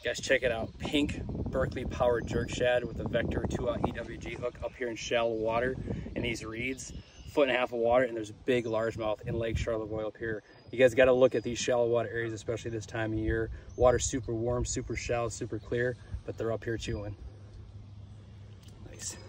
Guys, check it out. Pink Berkeley powered jerk shad with a Vector 2 EWG hook up here in shallow water in these reeds. 1.5 feet of water, and there's a big largemouth in Lake Charlevoix up here. You guys got to look at these shallow water areas, especially this time of year. Water's super warm, super shallow, super clear, but they're up here chewing. Nice.